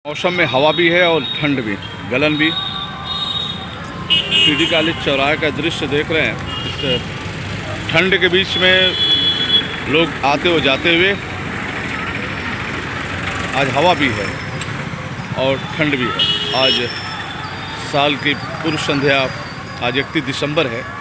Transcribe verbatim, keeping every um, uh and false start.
मौसम में हवा भी है और ठंड भी, गलन भी। सीडी कॉलेज चौराहे का दृश्य देख रहे हैं। इस ठंड के बीच में लोग आते हुए जाते हुए, आज हवा भी है और ठंड भी है। आज साल की पूर्व संध्या, आज इकतीस दिसंबर है।